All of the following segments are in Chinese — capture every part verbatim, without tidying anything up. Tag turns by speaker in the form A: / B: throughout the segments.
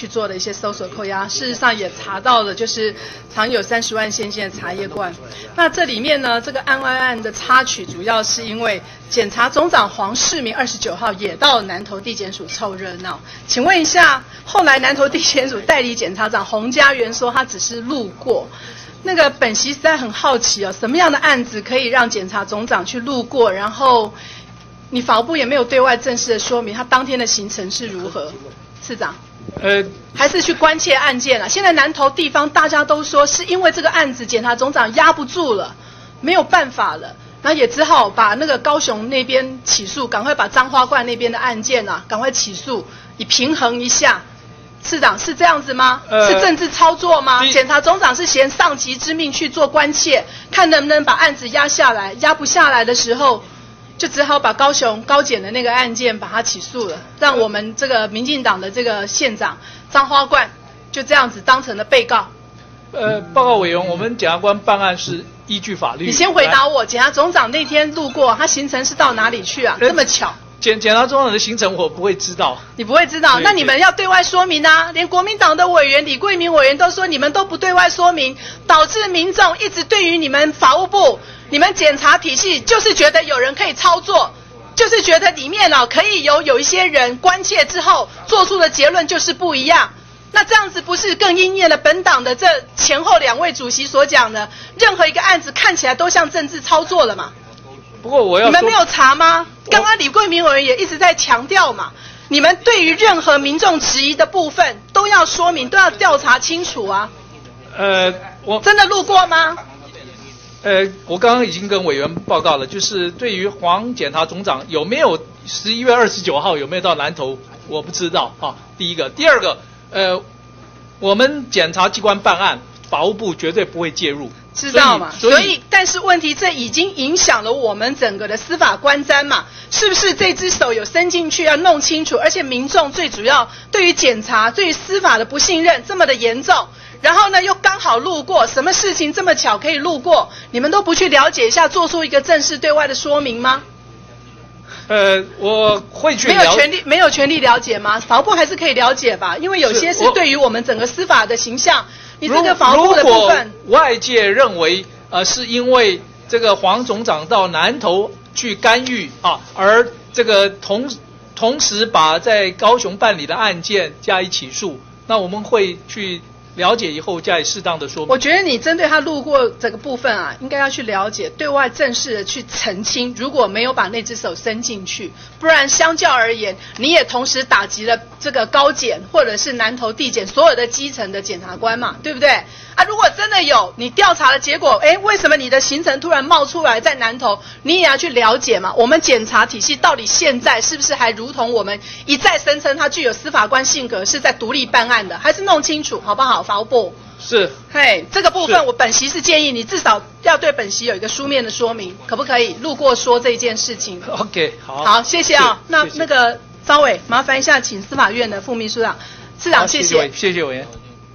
A: 去做了一些搜索扣押，事实上也查到了，就是藏有三十万现金的茶叶罐。那这里面呢，这个案外案的插曲，主要是因为检察总长黄世明二十九号也到南投地检署凑热闹。请问一下，后来南投地检署代理检察长洪家元说他只是路过。那个本席实在很好奇哦，什么样的案子可以让检察总长去路过，然后你法务部也没有对外正式的说明他当天的行程是如何？市长，
B: 呃，
A: 还是去关切案件了。现在南投地方大家都说是因为这个案子检察总长压不住了，没有办法了，然后也只好把那个高雄那边起诉，赶快把彰化冠那边的案件啊赶快起诉，以平衡一下。市长是这样子吗？呃、是政治操作吗？检察总长是嫌上级之命去做关切，看能不能把案子压下来，压不下来的时候，就只好把高雄高检的那个案件把它起诉了，让我们这个民进党的这个县长张花冠就这样子当成了被告。
B: 呃，报告委员，我们检察官办案是依据法律。
A: 你先回答我，检察总长那天路过，他行程是到哪里去啊？这么巧。
B: 检检察总长的行程我不会知道，
A: 你不会知道，那你们要对外说明啊！连国民党的委员李桂明委员都说你们都不对外说明，导致民众一直对于你们法务部、你们检察体系，就是觉得有人可以操作，就是觉得里面哦可以有有一些人关切之后做出的结论就是不一样。那这样子不是更应验了本党的这前后两位主席所讲的，任何一个案子看起来都像政治操作了嘛？
B: 不过我要
A: 你们没有查吗？刚刚李桂明委员也一直在强调嘛，你们对于任何民众质疑的部分都要说明，都要调查清楚啊。
B: 呃，我
A: 真的路过吗？
B: 呃，我刚刚已经跟委员报告了，就是对于黄检察总长有没有十一月二十九号有没有到南投，我不知道啊。第一个，第二个，呃，我们检察机关办案，法务部绝对不会介入。
A: 知道嘛？所以，所以但是问题，这已经影响了我们整个的司法观瞻嘛？是不是这只手有伸进去，要弄清楚？而且民众最主要对于检察、对于司法的不信任这么的严重，然后呢又刚好路过，什么事情这么巧可以路过？你们都不去了解一下，做出一个正式对外的说明吗？
B: 呃，我会去了
A: 没有权利，没有权利了解吗？法务部还是可以了解吧，因为有些是对于我们整个司法的形象。你这个法务部的部分，
B: 如果外界认为呃是因为这个黄总长到南投去干预啊，而这个同同时把在高雄办理的案件加以起诉，那我们会去了解以后加以适当的说明。
A: 我觉得你针对他路过这个部分啊，应该要去了解，对外正式的去澄清，如果没有把那只手伸进去，不然相较而言，你也同时打击了这个高检或者是南投地检所有的基层的检察官嘛，对不对？啊，如果真的有你调查的结果，哎，为什么你的行程突然冒出来在南投？你也要去了解嘛。我们检察体系到底现在是不是还如同我们一再声称它具有司法官性格，是在独立办案的？还是弄清楚好不好？法务部
B: 是，
A: 嘿，这个部分我本席是建议你至少要对本席有一个书面的说明，可不可以？路过说这件事情。
B: OK， 好，
A: 好，谢谢啊、哦。那那个稍伟，麻烦一下，请司法院的副秘书长、市长，谢谢，
B: 谢谢委员。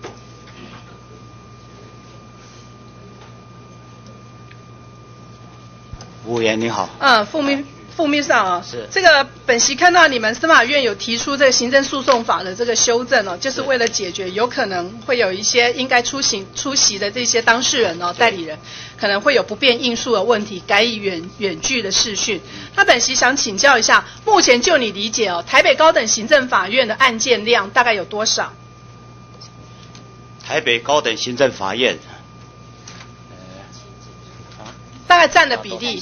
C: 委员你好。
A: 嗯，副秘副秘书长啊，
C: 是
A: 这个本席看到你们司法院有提出这个行政诉讼法的这个修正哦，就是为了解决有可能会有一些应该出行出席的这些当事人哦，代理人可能会有不便应诉的问题，改以远远距的视讯。那本席想请教一下，目前就你理解哦，台北高等行政法院的案件量大概有多少？
C: 台北高等行政法院，
A: 大概占的比例？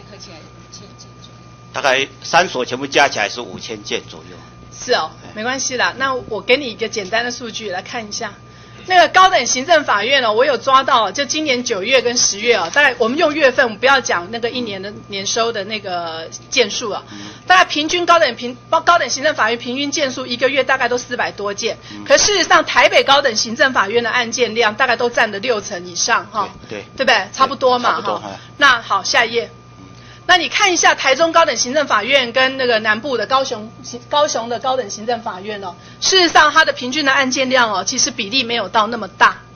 C: 大概三所全部加起来是五千件左右。
A: 是哦，没关系啦。那我给你一个简单的数据来看一下。那个高等行政法院哦，我有抓到，就今年九月跟十月哦，大概我们用月份，我们不要讲那个一年的年收的那个件数啊。大概平均高等平高等行政法院平均件数一个月大概都四百多件，可事实上台北高等行政法院的案件量大概都占了六成以上哈。
C: 对，
A: 对不对？差不多嘛哈。那好，下一页。那你看一下台中高等行政法院跟那个南部的高雄高雄的高等行政法院哦，事实上它的平均的案件量哦，其实比例没有到那么大。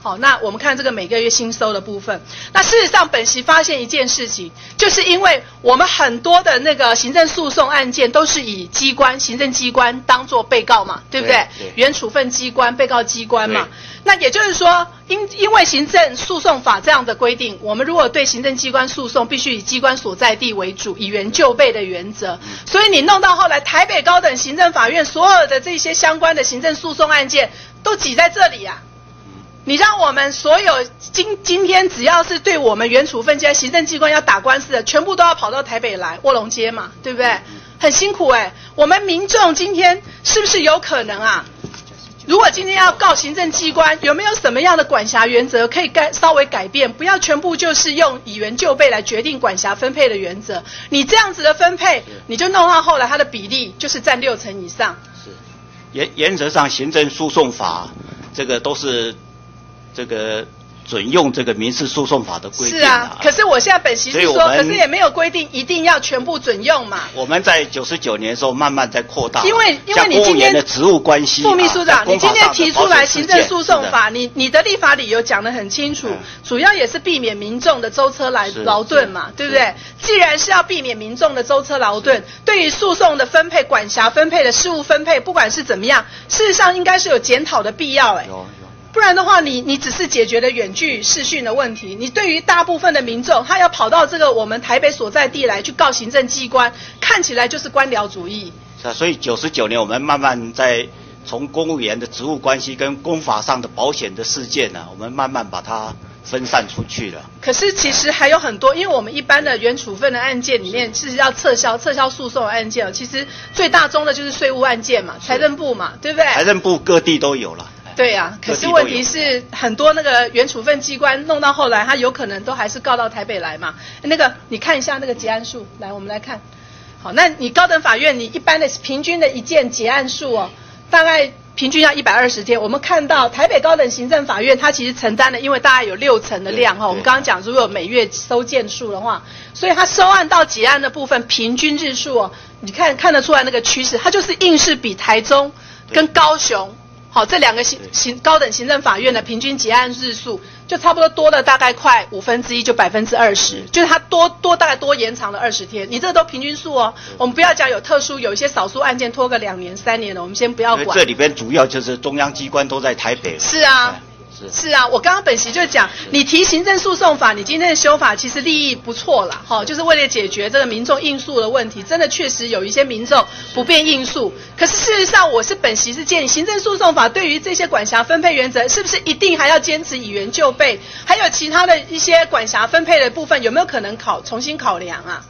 A: 好，那我们看这个每个月新收的部分。那事实上，本席发现一件事情，就是因为我们很多的那个行政诉讼案件都是以机关、行政机关当作被告嘛，对不对？
C: 对对
A: 原处分机关、被告机关嘛。那也就是说，因因为行政诉讼法这样的规定，我们如果对行政机关诉讼，必须以机关所在地为主，以原就备的原则。所以你弄到后来，台北高等行政法院所有的这些相关的行政诉讼案件都挤在这里啊。你让我们所有今今天只要是对我们原处分机关、行政机关要打官司的，全部都要跑到台北来，卧龙街嘛，对不对？很辛苦哎、欸。我们民众今天是不是有可能啊？如果今天要告行政机关，有没有什么样的管辖原则可以改稍微改变？不要全部就是用以原就备来决定管辖分配的原则。你这样子的分配，你就弄到后来它的比例就是占六成以上。
C: 是，原原则上行政诉讼法这个都是。这个准用这个民事诉讼法的规定、啊、
A: 是啊，可是我现在本席是说，可是也没有规定一定要全部准用嘛。
C: 我们在九十九年的时候慢慢在扩大，
A: 因为因为你今天
C: 的职务关系，
A: 副秘书长，你今天提出来行政诉讼法，你你的立法理由讲得很清楚，嗯、主要也是避免民众的舟车来劳顿嘛，对不对？既然是要避免民众的舟车劳顿，对于诉讼的分配、管辖分配的事务分配，不管是怎么样，事实上应该是有检讨的必要、欸，哎。有。不然的话，你你只是解决了远距视讯的问题，你对于大部分的民众，他要跑到这个我们台北所在地来去告行政机关，看起来就是官僚主义。
C: 是啊，所以九十九年我们慢慢在从公务员的职务关系跟公法上的保险的事件呢、啊，我们慢慢把它分散出去了。
A: 可是其实还有很多，因为我们一般的原处分的案件里面是要撤销撤销诉讼的案件，其实最大宗的就是税务案件嘛，财政部嘛，对不对？
C: 财政部各地都有了。
A: 对呀、啊，可是问题是很多那个原处分机关弄到后来，他有可能都还是告到台北来嘛。那个你看一下那个结案数，来我们来看。好，那你高等法院你一般的平均的一件结案数哦，大概平均要一百二十天。我们看到台北高等行政法院它其实承担了，因为大概有六成的量哈。我们刚刚讲如果有每月收件数的话，所以它收案到结案的部分平均日数哦，你看看得出来那个趋势，它就是硬是比台中跟高雄。好，这两个行行高等行政法院的平均结案日数就差不多多了大概快五分之一，就百分之二十，就是它多多大概多延长了二十天。你这都平均数哦，我们不要讲有特殊，有一些少数案件拖个两年三年的，我们先不要管。
C: 这里边主要就是中央机关都在台北。
A: 是啊。是啊，我刚刚本席就讲，你提行政诉讼法，你今天的修法其实立意不错啦，哈、哦，就是为了解决这个民众应诉的问题，真的确实有一些民众不便应诉。可是事实上，我是本席是建议行政诉讼法对于这些管辖分配原则，是不是一定还要坚持以原就备？还有其他的一些管辖分配的部分，有没有可能考重新考量啊？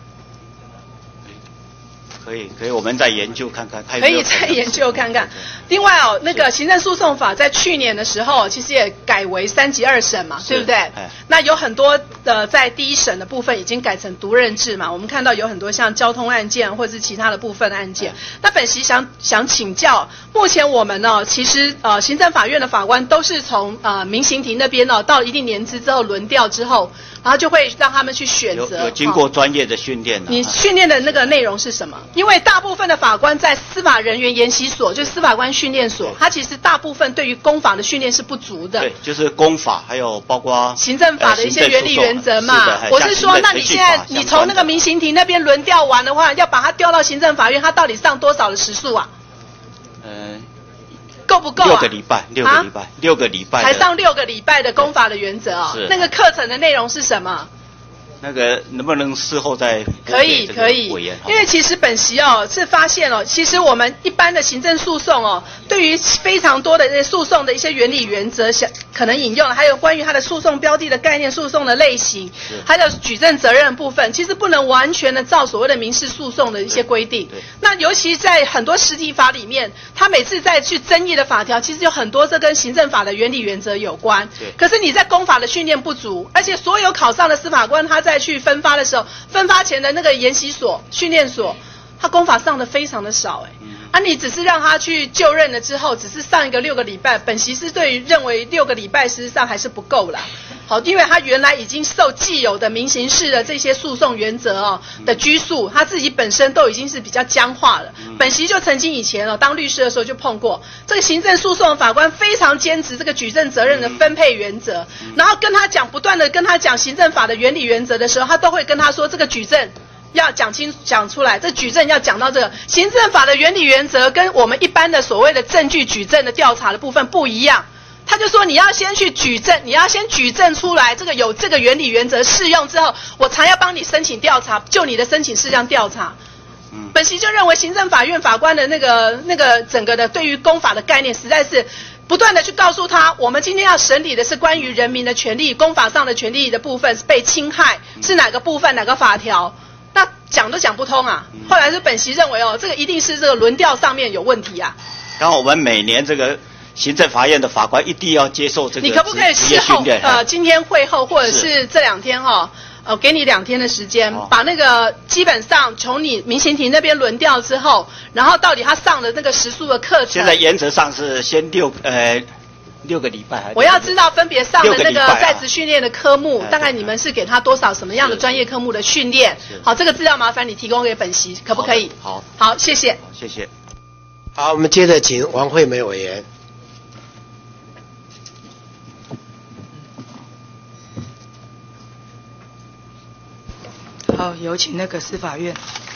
C: 可以，可以，我们再研究看看。
A: 可以再研究看看。另外哦，那个行政诉讼法在去年的时候，其实也改为三级二审嘛，对不对？那有很多的在第一审的部分已经改成独任制嘛。我们看到有很多像交通案件或者是其他的部分案件。那本席想想请教，目前我们呢，其实呃行政法院的法官都是从呃民刑庭那边呢、哦、到一定年资之后轮调之后，然后就会让他们去选择。
C: 有, 有经过专业的训练、啊。
A: 你训练的那个内容是什么？因为大部分的法官在司法人员研习所，就是司法官训练所，他其实大部分对于公法的训练是不足的。
C: 对，就是公法，还有包括
A: 行政法的一些原理原则嘛。是我是说，那你现在你从那个民刑庭那边轮调完的话，要把他调到行政法院，他到底上多少的时数啊？
C: 嗯、呃，
A: 够不够、啊？
C: 六个礼拜，六个礼拜，啊、六个礼拜，
A: 才上六个礼拜的公法的原则哦。那个课程的内容是什么？
C: 那个能不能事后再
A: 可以可以，因为其实本席哦是发现哦，其实我们一般的行政诉讼哦，对于非常多的这些诉讼的一些原理原则，想可能引用，还有关于它的诉讼标的的概念、诉讼的类型，还有举证责任的部分，其实不能完全的照所谓的民事诉讼的一些规定。那尤其在很多实体法里面，他每次在去争议的法条，其实有很多这跟行政法的原理原则有关。可是你在公法的训练不足，而且所有考上的司法官他在去分发的时候，分发前的那个研习所、训练所，他公法上的非常的少、欸，哎、嗯，啊，你只是让他去就任了之后，只是上一个六个礼拜，本席是对于认为六个礼拜事实上还是不够啦。 好，因为他原来已经受既有的民刑事的这些诉讼原则哦的拘束，他自己本身都已经是比较僵化了。本席就曾经以前哦当律师的时候就碰过，这个行政诉讼的法官非常坚持这个举证责任的分配原则，然后跟他讲，不断的跟他讲行政法的原理原则的时候，他都会跟他说这个举证要讲清讲出来，这举证要讲到这个行政法的原理原则跟我们一般的所谓的证据举证的调查的部分不一样。他就说你要先去举证，你要先举证出来，这个有这个原理原则适用之后，我才要帮你申请调查，就你的申请事项调查。嗯，本席就认为行政法院法官的那个那个整个的对于公法的概念，实在是不断的去告诉他，我们今天要审理的是关于人民的权利，公法上的权利的部分是被侵害，是哪个部分哪个法条？那讲都讲不通啊。后来是本席认为哦，这个一定是这个轮调上面有问题啊。
C: 然后我们每年这个。行政法院的法官一定要接受这个
A: 你可不可以事后呃，今天会后或者是这两天哈、哦，呃，给你两天的时间，哦、把那个基本上从你民刑庭那边轮调之后，然后到底他上的那个时数的课程，
C: 现在原则上是先六呃六个礼拜还是？
A: 我要知道分别上的那个在职训练的科目，大概你们是给他多少什么样的专业科目的训练？好，这个资料麻烦你提供给本席，可不可以？
C: 好，
A: 好，谢谢。
C: 好，谢谢。
D: 好，我们接着请王惠美委员。
E: 好，有请那个司法院。